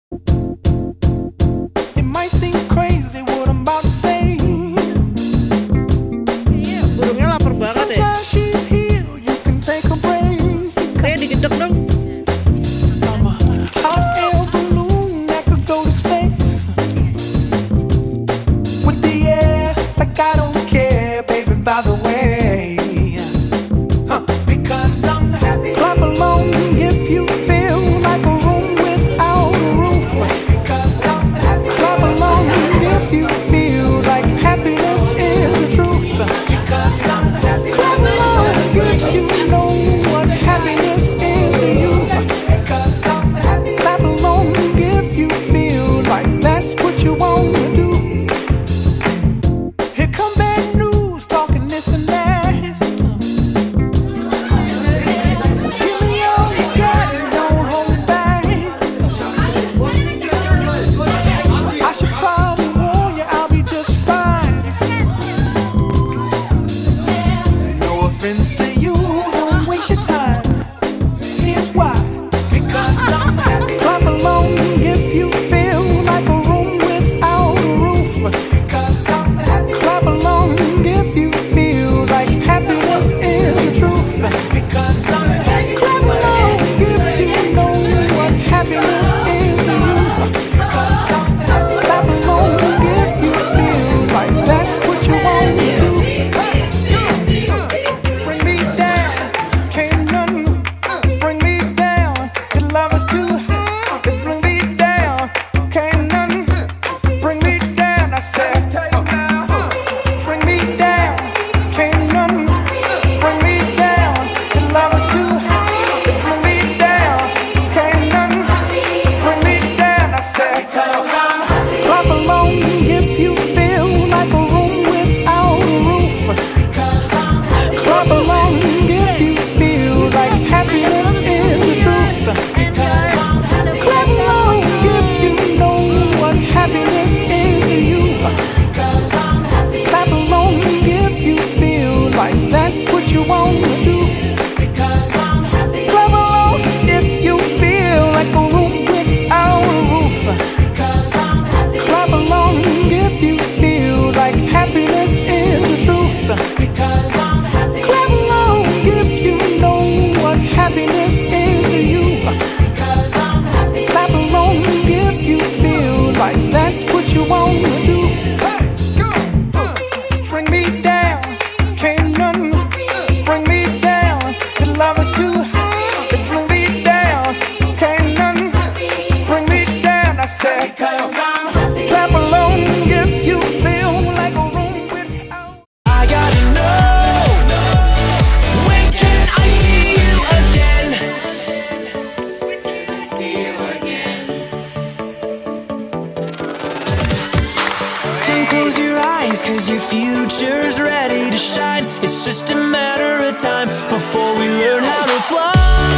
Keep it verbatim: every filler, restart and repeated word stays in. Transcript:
It might seem crazy what I'm about to say. Iya, burungnya lapar banget ya. Sunshine, she's here, you can take a break. Kayak digedek dong. I'm a hot air balloon that could go to space. With the air, like I don't care, baby, by the way. Huh. Because I'm happy. Clap along if you feel like a room without a roof. Because I'm happy. Clap along if you feel like happiness is the truth. Because I'm happy. Clap along if you know what happiness is to you. Because I'm happy. Clap along if you feel like that's what you want to do. Here come bad news, talking this and that. Give me all you got and don't hold it back. I should probably warn you, I'll be just fine. No offense to you, don't waste your time. Here's why. Because I'm happy. Clap along if you feel like a room without a roof. Because I'm happy. Clap along if you feel like happiness is the truth. Because I'm happy. Clap along if you know what happiness is to you. Because I'm happy. Clap along if you feel like that's what you want to do. Bring me down, can't none bring me down. Your love is too high, it bring me down. Can't none bring me down. I said, bring me down, can't none bring me down. Your love is too high, it bring me down. Can't none bring me down. I said, clap along if you feel like a room without a roof. Clap along if you feel like happiness is the truth. Clap along if you know what happiness is to you. Clap along if you feel like that's what you want to do. Clap along if you feel like a room without a roof. Clap along if you feel like happiness is the truth. Clap along if you know what happiness is to you. Clap along if you feel like that's what you want to do. Bring me down, can't none bring me down. Your love is too high, it bring me down. Can't none bring me down. I said, clap along if you feel like a room without. I gotta know, when can I see you again? When can I see you again? Don't close your eyes, cause your future's ready to shine. It's just a matter of time before we learn how to fly.